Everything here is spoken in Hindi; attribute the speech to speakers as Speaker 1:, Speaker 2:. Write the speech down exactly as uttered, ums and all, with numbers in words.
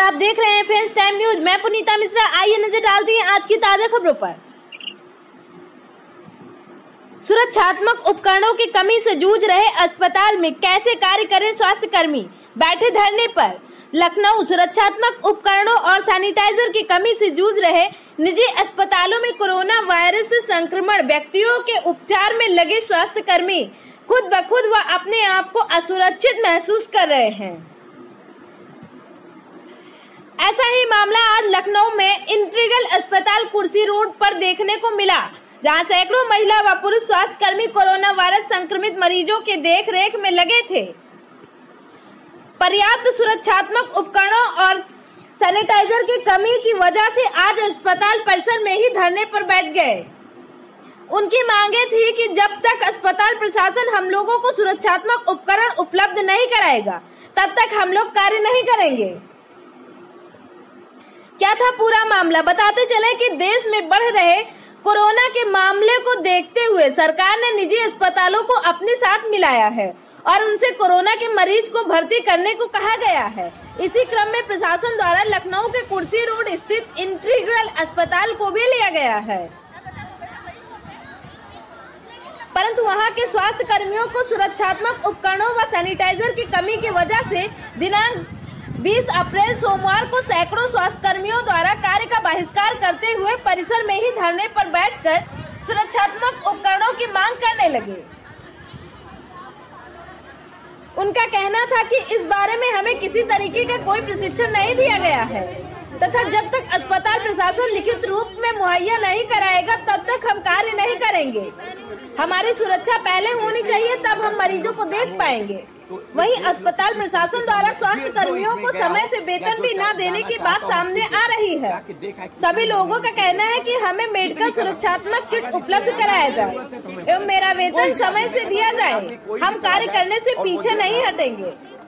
Speaker 1: आप देख रहे हैं फ्रेंड्स टाइम न्यूज। मैं पुनीता मिश्रा। आइए नजर डालती हैं आज की ताजा खबरों पर। सुरक्षात्मक उपकरणों की कमी से जूझ रहे अस्पताल में कैसे कार्य करें स्वास्थ्य कर्मी, बैठे धरने पर। लखनऊ सुरक्षात्मक उपकरणों और सैनिटाइजर की कमी से जूझ रहे निजी अस्पतालों में कोरोना वायरस से संक्रमण व्यक्तियों के उपचार में लगे स्वास्थ्य कर्मी खुद ब खुद व अपने आप को असुरक्षित महसूस कर रहे हैं। ऐसा ही मामला आज लखनऊ में इंटीग्रल अस्पताल कुर्सी रोड पर देखने को मिला, जहां सैकड़ों महिला व पुरुष स्वास्थ्य कर्मी कोरोना वायरस संक्रमित मरीजों के देख रेख में लगे थे। पर्याप्त सुरक्षात्मक उपकरणों और सैनिटाइजर की कमी की वजह से आज अस्पताल परिसर में ही धरने पर बैठ गए। उनकी मांगे थी कि जब तक अस्पताल प्रशासन हम लोगों को सुरक्षात्मक उपकरण उपलब्ध नहीं कराएगा, तब तक हम लोग कार्य नहीं करेंगे। क्या था पूरा मामला, बताते चले कि देश में बढ़ रहे कोरोना के मामले को देखते हुए सरकार ने निजी अस्पतालों को अपने साथ मिलाया है और उनसे कोरोना के मरीज को भर्ती करने को कहा गया है। इसी क्रम में प्रशासन द्वारा लखनऊ के कुर्सी रोड स्थित इंटीग्रल अस्पताल को भी लिया गया है, परंतु वहां के स्वास्थ्य कर्मियों को सुरक्षात्मक उपकरणों व सैनिटाइजर की कमी की वजह से दिनांक बीस अप्रैल सोमवार को सैकड़ों स्वास्थ्य कर्मियों द्वारा कार्य का बहिष्कार करते हुए परिसर में ही धरने पर बैठकर सुरक्षात्मक उपकरणों की मांग करने लगे। उनका कहना था कि इस बारे में हमें किसी तरीके का कोई प्रशिक्षण नहीं दिया गया है तथा जब तक अस्पताल प्रशासन लिखित रूप में मुहैया नहीं कराएगा तब तक हम कार्य नहीं करेंगे। हमारी सुरक्षा पहले होनी चाहिए, तब हम मरीजों को देख पाएंगे। वहीं अस्पताल प्रशासन द्वारा स्वास्थ्य कर्मियों को समय से वेतन भी न देने की बात सामने आ रही है। सभी लोगों का कहना है कि हमें मेडिकल सुरक्षात्मक किट उपलब्ध कराया जाए एवं मेरा वेतन समय से दिया जाए। हम कार्य करने से पीछे नहीं हटेंगे।